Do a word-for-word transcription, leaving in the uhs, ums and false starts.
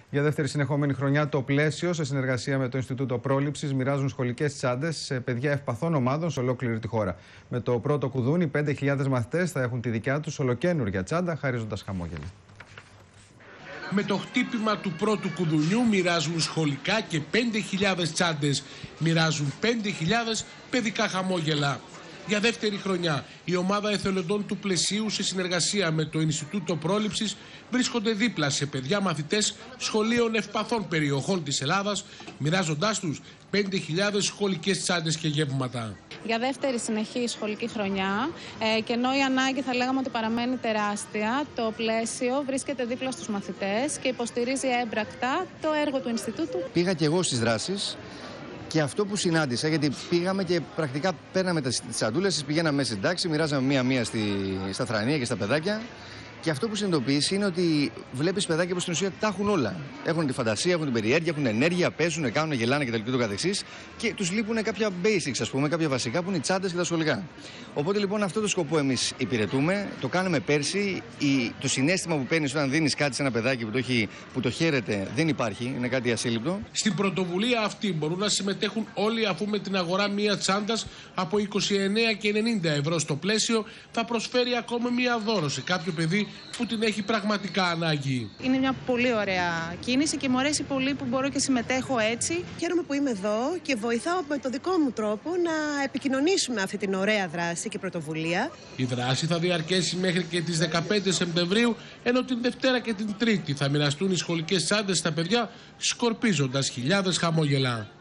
Για δεύτερη συνεχόμενη χρονιά, το Πλαίσιο, σε συνεργασία με το Ινστιτούτο Πρόληψης, μοιράζουν σχολικές τσάντες σε παιδιά ευπαθών ομάδων σε ολόκληρη τη χώρα. Με το πρώτο κουδούνι, πέντε χιλιάδες μαθητές θα έχουν τη δικιά τους ολοκαίνουργια τσάντα, χαρίζοντας χαμόγελα. Με το χτύπημα του πρώτου κουδουνιού μοιράζουν σχολικά και πέντε χιλιάδες τσάντες. Μοιράζουν πέντε χιλιάδες παιδικά χαμόγελα. Για δεύτερη χρονιά, η ομάδα εθελοντών του Πλαισίου, σε συνεργασία με το Ινστιτούτο Πρόληψης, βρίσκονται δίπλα σε παιδιά μαθητές σχολείων ευπαθών περιοχών της Ελλάδας, μοιράζοντάς τους πέντε χιλιάδες σχολικές τσάντες και γεύματα. Για δεύτερη συνεχή σχολική χρονιά, ε, και ενώ η ανάγκη θα λέγαμε ότι παραμένει τεράστια, το Πλαίσιο βρίσκεται δίπλα στους μαθητές και υποστηρίζει έμπρακτα το έργο του Ινστιτούτου. Πήγα και εγώ στις δράσεις. Και αυτό που συνάντησα, γιατί πήγαμε και πρακτικά παίρναμε τις τσαντούλες, τις πηγαίναμε μέσα στην τάξη, μοιράζαμε μία-μία στη, στα θρανία και στα παιδάκια. Και αυτό που συνειδητοποιείς είναι ότι βλέπεις παιδάκια που στην ουσία τα έχουν όλα. Έχουν τη φαντασία, έχουν την περιέργεια, έχουν ενέργεια, παίζουν, κάνουν, γελάνε κτλ. Και τους λείπουν κάποια basics, ας πούμε, κάποια βασικά που είναι οι τσάντες και τα σχολικά. Οπότε λοιπόν αυτό το σκοπό εμείς υπηρετούμε, το κάναμε πέρσι. Η, το συναίσθημα που παίρνεις όταν δίνεις κάτι σε ένα παιδάκι που το, έχει, που το χαίρεται δεν υπάρχει, είναι κάτι ασύλληπτο. Στην πρωτοβουλία αυτή μπορούν να συμμετέχουν όλοι, αφού με την αγορά μία τσάντας από είκοσι εννέα και ενενήντα ευρώ στο Πλαίσιο θα προσφέρει ακόμα μία δώρο σε κάποιο παιδί που την έχει πραγματικά ανάγκη. Είναι μια πολύ ωραία κίνηση και μου αρέσει πολύ που μπορώ και συμμετέχω έτσι. Χαίρομαι που είμαι εδώ και βοηθάω με το δικό μου τρόπο να επικοινωνήσουμε αυτή την ωραία δράση και πρωτοβουλία. Η δράση θα διαρκέσει μέχρι και τις δεκαπέντε Σεπτεμβρίου, ενώ την Δευτέρα και την Τρίτη θα μοιραστούν οι σχολικές τσάντες στα παιδιά, σκορπίζοντας χιλιάδες χαμόγελα.